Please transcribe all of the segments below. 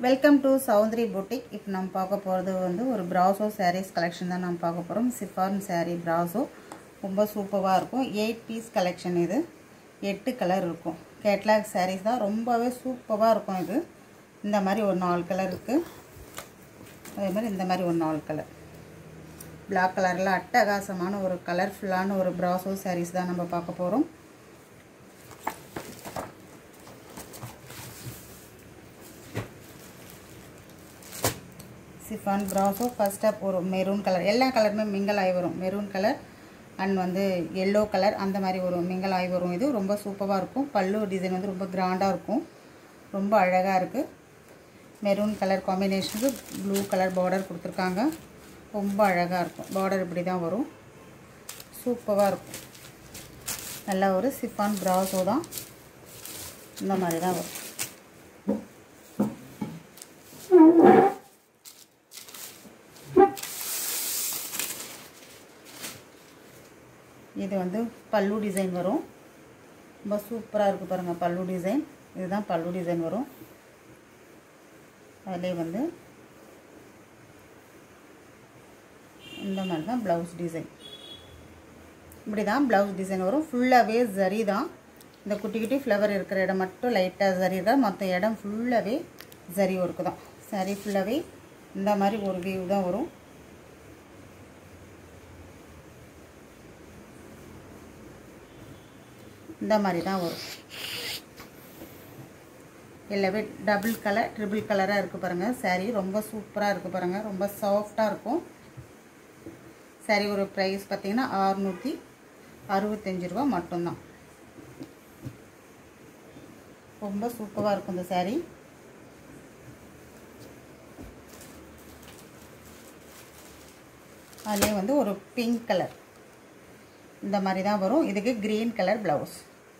Welcome to Soundari boutique. இப்போ நம்ம பார்க்க போகிறது ஒரு பிராசோ சாரீஸ் கலெக்ஷன் தான் நம்ம பார்க்க போகிறோம். சிஃபான் சாரீ பிராசோ ரொம்ப சூப்பராக இருக்கும். 8 பீஸ் கலெக்ஷன். இது 8 கலர் இருக்கும். கேட்லாக் சாரீஸ் தான், ரொம்பவே சூப்பராக இருக்கும். இது இந்த மாதிரி ஒரு 4 கலர் இருக்குது. அதே மாதிரி இந்த மாதிரி ஒரு 4 கலர். பிளாக் கலரில் அட்டகாசமான ஒரு கலர்ஃபுல்லான ஒரு பிராசோ சாரீஸ் தான் நம்ம பார்க்க போகிறோம். சிஃபான் பிராசோ ஃபர்ஸ்ட் அப் ஒரு மெரூன் கலர், எல்லா கலருமே மிங்கல் ஆகி வரும். Maroon colour and yellow colour அந்த மாதிரி ஒரு மிங்கல் ஆகி வரும். இது ரொம்ப சூப்பராக இருக்கும். பல்லு டிசைன் ரொம்ப கிராண்டாக இருக்கும், ரொம்ப அழகாக இருக்குது. மெரூன் கலர் காம்பினேஷனுக்கு ப்ளூ கலர் பார்டர் கொடுத்துருக்காங்க. ரொம்ப அழகாக இருக்கும். பார்டர் இப்படி தான் வரும், சூப்பராக இருக்கும். நல்ல ஒரு சிஃபான் பிராசோ தான், இந்த மாதிரி தான் வரும். இது பல்லு டிசைன் வரும். ரொம்ப சூப்பராக இருக்குது பாருங்கள். பல்லு டிசைன் இதுதான் பல்லு டிசைன் வரும். அதிலே இந்த மாதிரி தான் ப்ளவுஸ் டிசைன். இப்படி தான் ப்ளவுஸ் டிசைன் வரும். ஃபுல்லாகவே ஜரி தான். இந்த குட்டி குட்டி ஃப்ளவர் இருக்கிற இடம் மட்டும் லைட்டாக ஜரி தான், மற்ற இடம் ஃபுல்லாகவே ஜரி ஒர்க்கு தான். சரி, ஃபுல்லாகவே இந்த மாதிரி ஒரு வியூ தான் வரும். இந்த மாதிரி தான் வரும். எல்லாமே டபுள் கலர் ட்ரிபிள் கலராக இருக்குது பாருங்கள். சாரீ ரொம்ப சூப்பராக இருக்குது பாருங்கள். ரொம்ப சாஃப்டாக இருக்கும். சாரீ ஒரு ப்ரைஸ் பார்த்திங்கன்னா 665 ரூபா மட்டும்தான். ரொம்ப சூப்பராக இருக்கும் இந்த சாரீ. அதிலே ஒரு பிங்க் கலர் இந்த மாதிரி தான் வரும். இதுக்கு கிரீன் கலர் ப்ளவுஸ்.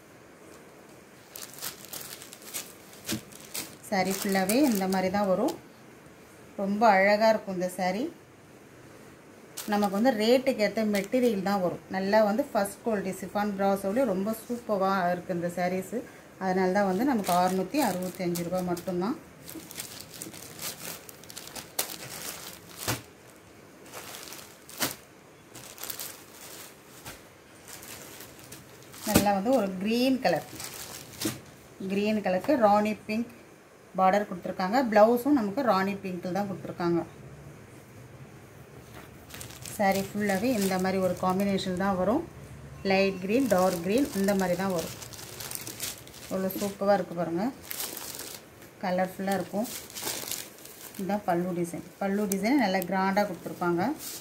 சாரீ ஃபுல்லாகவே இந்த மாதிரி தான் வரும். ரொம்ப அழகாக இருக்கும் இந்த சாரீ. நமக்கு ரேட்டுக்கு ஏற்ற மெட்டீரியல் தான் வரும். நல்லா ஃபஸ்ட் குவாலிட்டி சிஃபான் பிராசோவிலே ரொம்ப சூப்பராக இருக்குது இந்த சாரீஸு. அதனால தான் நமக்கு 665 ரூபா மட்டும்தான். நல்லா ஒரு க்ரீன் கலர், க்ரீன் கலருக்கு ராணி பிங்க் பார்டர் கொடுத்துருக்காங்க. ப்ளவுஸும் நமக்கு ராணி பிங்க்கில் தான் கொடுத்துருக்காங்க. சாரீ ஃபுல்லாகவே இந்த மாதிரி ஒரு காம்பினேஷன் தான் வரும். லைட் க்ரீன், டார்க் க்ரீன் இந்த மாதிரி தான் வரும். அவ்வளோ சூப்பராக இருக்குது பாருங்கள். கலர்ஃபுல்லாக இருக்கும். இதுதான் பல்லு டிசைன். பல்லு டிசைன் நல்லா கிராண்டாக கொடுத்துருப்பாங்க.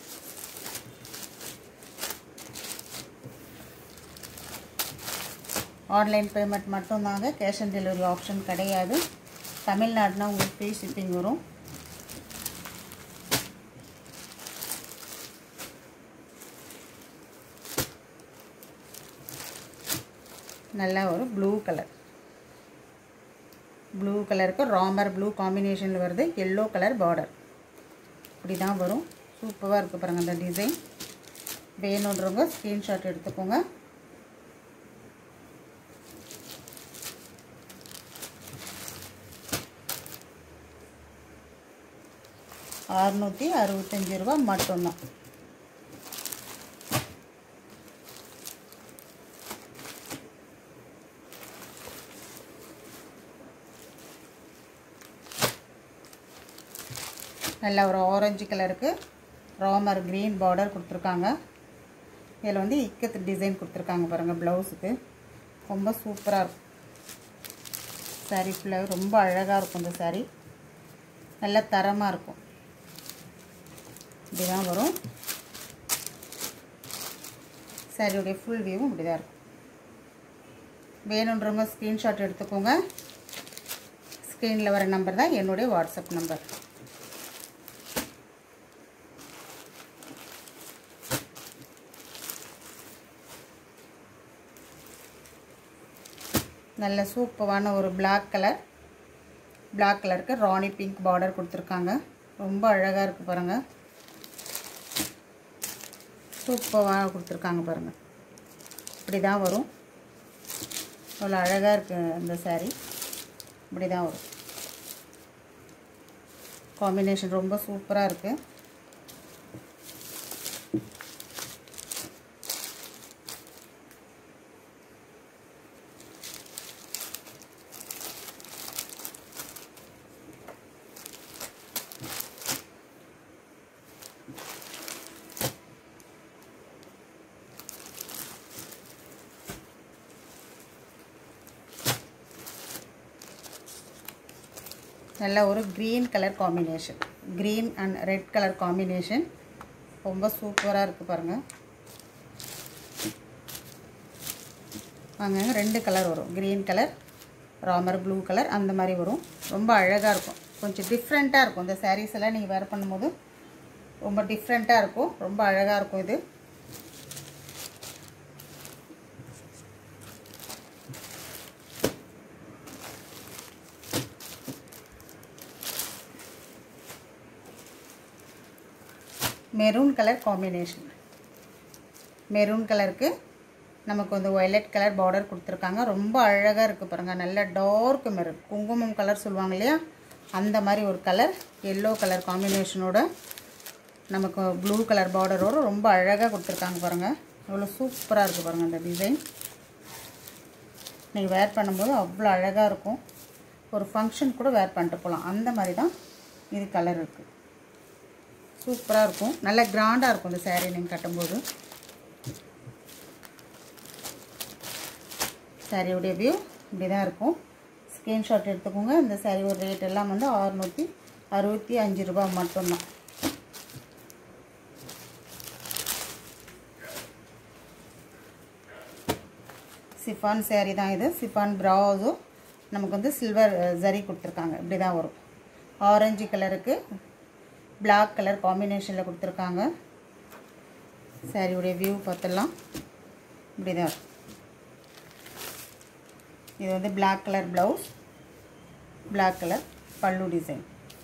ஆன்லைன் பேமெண்ட் மட்டும்தாங்க, கேஷ் ஆன் டெலிவரி ஆப்ஷன் கிடையாது. தமிழ்நாடுனா உங்களுக்கு ஃப்ரீ ஷிப்பிங் வரும். நல்லா ஒரு ப்ளூ கலர், ப்ளூ கலருக்கு ராமர் ப்ளூ காம்பினேஷனில் வருது. எல்லோ கலர் பார்டர் இப்படி தான் வரும். சூப்பராக இருக்குது பாருங்கள் அந்த டிசைன். வேணுன்றவங்க ஸ்க்ரீன்ஷாட் எடுத்துக்கோங்க. ₹665 மட்டும்தான். நல்ல ஒரு ஆரஞ்சு கலருக்கு ராமர் க்ரீன் பார்டர் கொடுத்துருக்காங்க. இதில் இக்கத்து டிசைன் கொடுத்துருக்காங்க பாருங்கள் ப்ளவுஸுக்கு. ரொம்ப சூப்பராக இருக்கும். சாரீ ஃபுல்லாக ரொம்ப அழகாக இருக்கும். இந்த சாரீ நல்ல தரமாக இருக்கும். இப்படி தான் வரும். சாரியுடைய ஃபுல் வியூவும் இப்படி தான் இருக்கும். வேணுன்றவங்க ஸ்க்ரீன்ஷாட் எடுத்துக்கோங்க. ஸ்க்ரீனில் வர நம்பர் தான் என்னுடைய வாட்ஸ்அப் நம்பர். நல்ல சூப்பரான ஒரு பிளாக் கலர், பிளாக் கலருக்கு ராணி பிங்க் பார்டர் கொடுத்துருக்காங்க. ரொம்ப அழகாக இருக்குது பாருங்கள். சூப்பராக கொடுத்துருக்காங்க பாருங்கள். இப்படி தான் வரும். அவ்வளோ அழகாக இருக்குது இந்த சாரீ. இப்படி தான் வரும். காம்பினேஷன் ரொம்ப சூப்பராக இருக்குது. நல்ல ஒரு green colour combination, green and red colour combination ரொம்ப சூப்பராக இருக்குது பாருங்கள். அங்கங்கே 2 கலர் வரும், green colour, Ramar blue colour அந்த மாதிரி வரும். ரொம்ப அழகாக இருக்கும், கொஞ்சம் டிஃப்ரெண்ட்டாக இருக்கும். இந்த சாரீஸ் எல்லாம் நீங்கள் வேர் பண்ணும்போது ரொம்ப டிஃப்ரெண்ட்டாக இருக்கும், ரொம்ப அழகாக இருக்கும். இது மெரூன் கலர் காம்பினேஷன். மெரூன் கலருக்கு நமக்கு வந்து வயலட் கலர் பார்டர் கொடுத்துருக்காங்க. ரொம்ப அழகாக இருக்குது பாருங்கள். நல்ல டார்க் மெரூன், குங்குமம் கலர் சொல்லுவாங்க இல்லையா, அந்த மாதிரி ஒரு கலர். எல்லோ கலர் காம்பினேஷனோட நமக்கு ப்ளூ கலர் பார்டரோடு ரொம்ப அழகாக கொடுத்துருக்காங்க பாருங்கள். எவ்வளோ சூப்பராக இருக்குது பாருங்கள். இந்த டிசைன் நீங்கள் வேர் பண்ணும்போது அவ்வளோ அழகாக இருக்கும். ஒரு ஃபங்க்ஷன் கூட வேர் பண்ணிட்டு போகலாம், அந்த மாதிரி தான் இது கலர் இருக்குது. சூப்பராக இருக்கும், நல்ல கிராண்டாக இருக்கும் இந்த சாரீ நீங்கள் கட்டும்போது. சாரியோடைய வியூ இப்படி தான் இருக்கும். ஸ்க்ரீன்ஷாட் எடுத்துக்கோங்க. இந்த சாரீ ஒரு ரேட் எல்லாம் வந்து 665 ரூபா மட்டும்தான். சிஃபான் சாரீ தான் இது. சிஃபான் ப்ராஸோ நமக்கு வந்து சில்வர் ஜரி கொடுத்துருக்காங்க. இப்படி தான் வரும். ஆரஞ்சு கலருக்கு பிளாக் கலர் காம்பினேஷனில் கொடுத்துருக்காங்க. சாரியுடைய வியூ பார்த்துடலாம். இப்படி தான் இருக்கும். இது வந்து black colour blouse, black colour pallu design.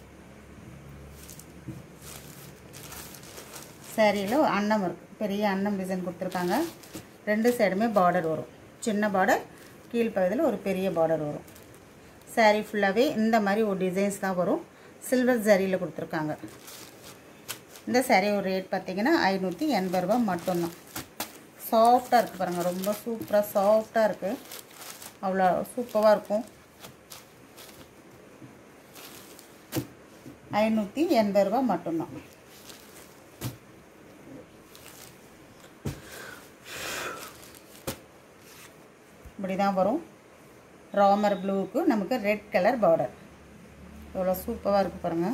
சாரியில் அன்னம் இருக்குது, பெரிய அன்னம் டிசைன் கொடுத்துருக்காங்க. 2 சைடுமே பார்டர் வரும், சின்ன பார்டர், கீழ்ப்பகுதியில் ஒரு பெரிய பார்டர் வரும். சாரீ ஃபுல்லாகவே இந்த மாதிரி ஒரு டிசைன்ஸ் தான் வரும். சில்வர் ஜரியில் கொடுத்துருக்காங்க. இந்த சாரீ ஒரு ரேட் பார்த்திங்கன்னா 580 ரூபா மட்டும்தான். சாஃப்டாக இருக்குது பாருங்கள், ரொம்ப சூப்பராக சாஃப்டாக இருக்குது, அவ்வளோ சூப்பராக இருக்கும். 580 ரூபா மட்டும்தான். இப்படி தான் வரும். ராமர் ப்ளூவுக்கு நமக்கு ரெட் கலர் பார்டர். எவ்வளோ சூப்பராக இருக்குது பாருங்கள்.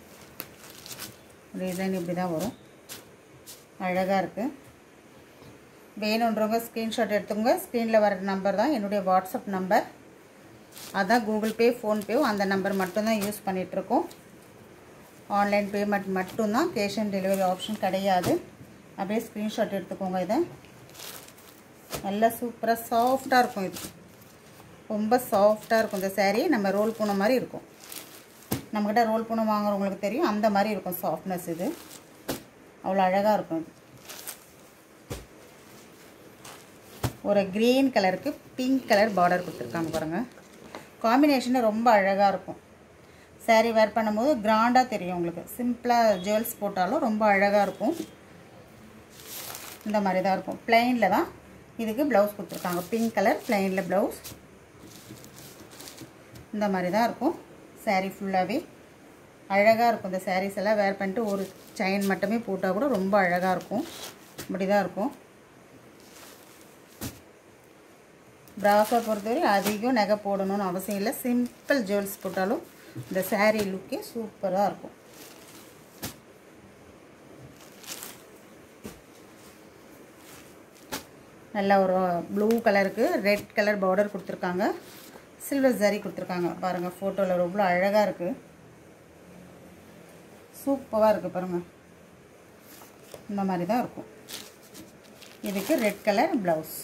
டிசைன் இப்படி தான் வரும், அழகாக இருக்குது. வேணுன்றவங்க ஸ்க்ரீன்ஷாட் எடுத்துக்கோங்க. ஸ்க்ரீனில் வர நம்பர் தான் என்னுடைய வாட்ஸ்அப் நம்பர். அதான் கூகுள் பே, ஃபோன்பே அந்த நம்பர் மட்டும்தான் யூஸ் பண்ணிகிட்ருக்கோம். ஆன்லைன் பேமெண்ட் மட்டும்தான், கேஷ் ஆன் டெலிவரி ஆப்ஷன் கிடையாது. அப்படியே ஸ்க்ரீன்ஷாட் எடுத்துக்கோங்க. இதை நல்லா சூப்பராக சாஃப்டாக இருக்கும். இது ரொம்ப சாஃப்டாக இருக்கும். இந்த சாரீ நம்ம ரோல் பூனை மாதிரி இருக்கும். நம்மக்கிட்ட ரோல் பூனை வாங்குறவங்களுக்கு தெரியும், அந்த மாதிரி இருக்கும் சாஃப்ட்னஸ். இது அவ்வளோ அழகாக இருக்கும். ஒரு க்ரீன் கலருக்கு பிங்க் கலர் பார்டர் கொடுத்துருக்காங்க பாருங்கள். காம்பினேஷன் ரொம்ப அழகாக இருக்கும். சாரீ வேர் பண்ணும்போது கிராண்டாக தெரியும் உங்களுக்கு. சிம்பிளாக ஜுவல்ஸ் போட்டாலும் ரொம்ப அழகாக இருக்கும். இந்த மாதிரி தான் இருக்கும். ப்ளைனில் தான் இதுக்கு ப்ளவுஸ் கொடுத்துருக்காங்க. பிங்க் கலர் ப்ளைனில் ப்ளவுஸ். இந்த மாதிரி தான் இருக்கும். சாரீ ஃபுல்லாகவே அழகாக இருக்கும். இந்த சாரீஸ் எல்லாம் வேர் பண்ணிட்டு ஒரு செயின் மட்டுமே போட்டால் கூட ரொம்ப அழகாக இருக்கும். இப்படி தான் இருக்கும். ப்ராஸை பொறுத்தவரை அதிகம் நகை போடணும்னு அவசியம் இல்லை. சிம்பிள் ஜுவல்ஸ் போட்டாலும் இந்த சாரீ லுக்கே சூப்பராக இருக்கும். நல்ல ஒரு ப்ளூ கலருக்கு ரெட் கலர் பார்டர் கொடுத்துருக்காங்க. சில்வர் ஜரி கொடுத்துருக்காங்க பாருங்கள். ஃபோட்டோவில் ரொம்ப அழகாக இருக்குது, சூப்பராக இருக்குது பாருங்கள். இந்த மாதிரி தான் இருக்கும். இதுக்கு ரெட் கலர் ப்ளவுஸ்.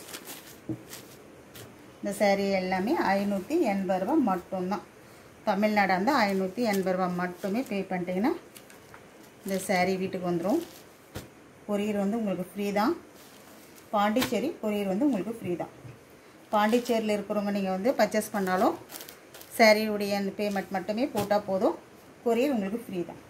இந்த சாரீ எல்லாமே 580 ரூபா மட்டும்தான். தமிழ்நாடு வந்து 580 ரூபா மட்டுமே பே பண்ணிட்டீங்கன்னா இந்த சாரீ வீட்டுக்கு வந்துடும். கொரியர் வந்து உங்களுக்கு ஃப்ரீ தான். பாண்டிச்சேரி கொரியர் வந்து உங்களுக்கு ஃப்ரீ தான். பாண்டிச்சேரியில் இருக்கிறவங்க நீங்கள் வந்து பர்ச்சேஸ் பண்ணாலும் சாரியுடைய அந்த பேமெண்ட் மட்டுமே போட்டால் போதும். கொரியர் உங்களுக்கு ஃப்ரீ தான்.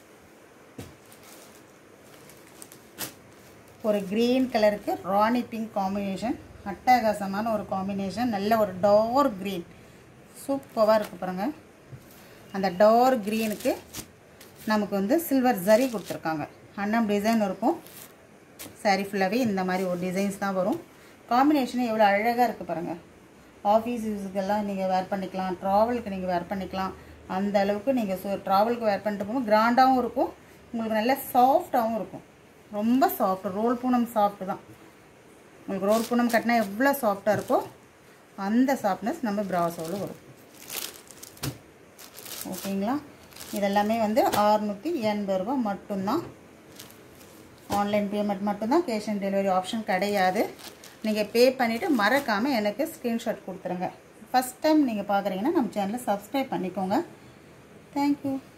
ஒரு க்ரீன் கலருக்கு ராணி பிங்க் காம்பினேஷன், அட்டகாசமான ஒரு காம்பினேஷன். நல்ல ஒரு டார்க் க்ரீன் சூப்பராக இருக்குது பாருங்கள். அந்த டார்க் க்ரீனுக்கு நமக்கு வந்து சில்வர் ஜரி கொடுத்துருக்காங்க. அன்னம் டிசைன் இருக்கும். சாரீ ஃபுல்லாகவே இந்த மாதிரி ஒரு டிசைன்ஸ் தான் வரும். காம்பினேஷன் எவ்வளோ அழகாக இருக்குது பாருங்கள். ஆஃபீஸ் யூஸுக்கெல்லாம் நீங்கள் வேர் பண்ணிக்கலாம், ட்ராவலுக்கு நீங்கள் வேர் பண்ணிக்கலாம். அந்த அளவுக்கு நீங்கள் ட்ராவலுக்கு வேர் பண்ணிட்டு போகும்போது கிராண்டாகவும் இருக்கும், உங்களுக்கு நல்ல சாஃப்டாகவும் இருக்கும். ரொம்ப சாஃப்ட், ரோல் பூனம் சாஃப்ட் தான். உங்களுக்கு ரோல் பூனம் கட்டினா எவ்வளோ சாஃப்டாக இருக்கோ அந்த சாஃப்ட்னஸ் நம்ம பிராசோவில் வரும். ஓகேங்களா? இதெல்லாமே வந்து 680 ரூபா மட்டும்தான். ஆன்லைன் பேமெண்ட் மட்டும்தான், கேஷ் ஆன் டெலிவரி ஆப்ஷன் கிடையாது. நீங்கள் பே பண்ணிவிட்டு மறக்காமல் எனக்கு ஸ்க்ரீன்ஷாட் கொடுத்துருங்க. ஃபஸ்ட் டைம் நீங்கள் பார்க்குறீங்கன்னா நம்ம சேனலை சப்ஸ்கிரைப் பண்ணிக்கோங்க. தேங்க்யூ.